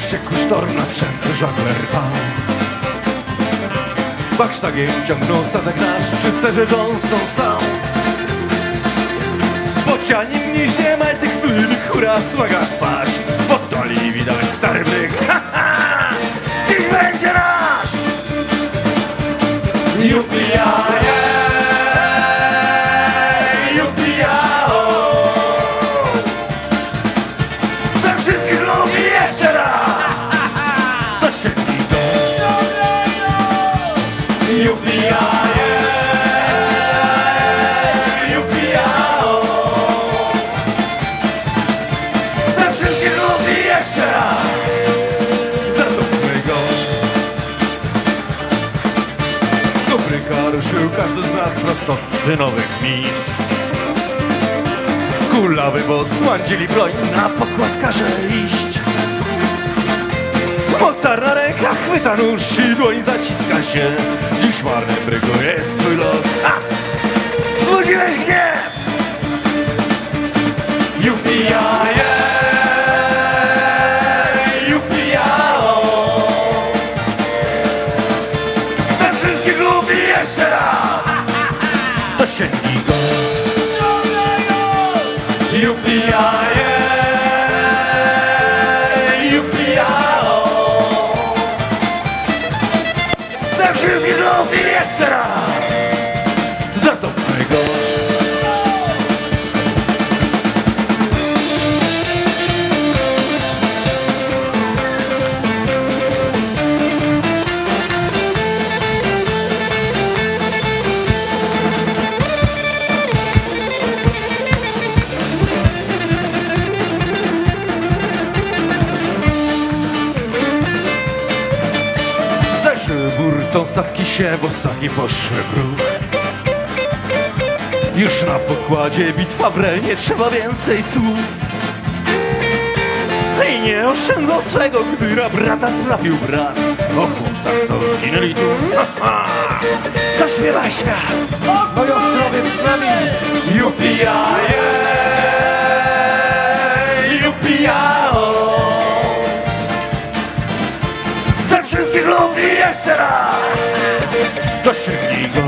wściekły sztorm nadszedł, żagler pał. Baksztagiem ciągnął statek nasz, przy sterze Johnson stał. Bociani mniejsze majtek słynnych, hura, słaga twarz. Poddali widać stary bryk, ha, ha! Dziś będzie nasz! Jupi-ja-je, jupi-ja-o. Za wszystkich lubi jeszcze raz! To się idą. Jupi-ja-je, jupi-ja-o. Za wszystkich lubi jeszcze raz! Zatopmy go. Z kopryka ruszył każdy z nas prosto od synowych mis. Kulawy, bo słądzili broń, na pokład każe iść. Mocar na rękach chwyta nóż i dłoń zaciska się. Dziś marny brygo jest twój los. Ha! Zbudziłeś gniew! Jupi-ja-je, jupi-ja-o. Za wszystkich lubi jeszcze raz! Dosięgnij go! Jupi-ja-je, jupi-ja-o. Za wszystkich lubi jeszcze raz! Zatopmy go! Burtą statki się, bo statki poszły w ruch. Już na pokładzie bitwa wre, nie trzeba więcej słów. I nie oszczędzą swego, gdy na brata trafił brat. O chłopcach, co zginęli tu, ha, ha. Zaśpiewaj świat, Mój Ostrowiec z nami! jupi-ja-je, jupi-ja-o. Za wszystkich lubi jeszcze raz! Dosięgnij go!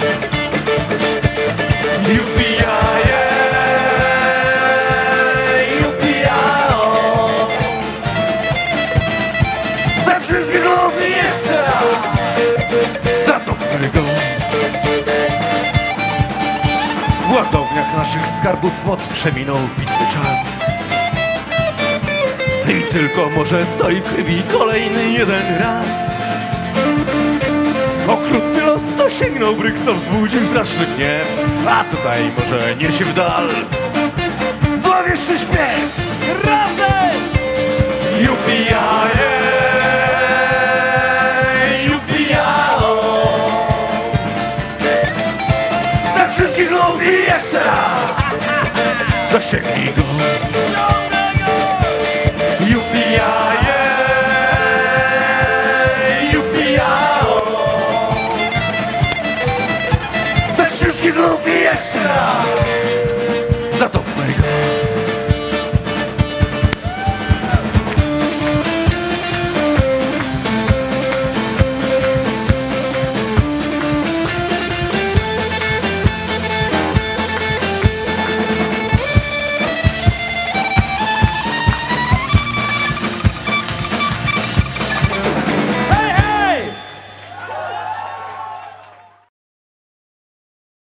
Jupi-ja-je, jupi-ja-o. Za wszystkich lubi jeszcze raz! Zatopmy go! W ładowniach naszych skarbów moc przeminął bitwy czas. I tylko może stoi w krwi kolejny jeden raz. Okrutny los to sięgnął bryk, co wzbudził straszny gniew. A tutaj może niesie w dal złowieszczy śpiew. Razem! Jupi-ja-je, jupi-ja-o. Za wszystkich lubi jeszcze raz! Dosięgnij go! Jupi-ja-je, jupi-ja-o. Ze wszystkich lubi jeszcze raz!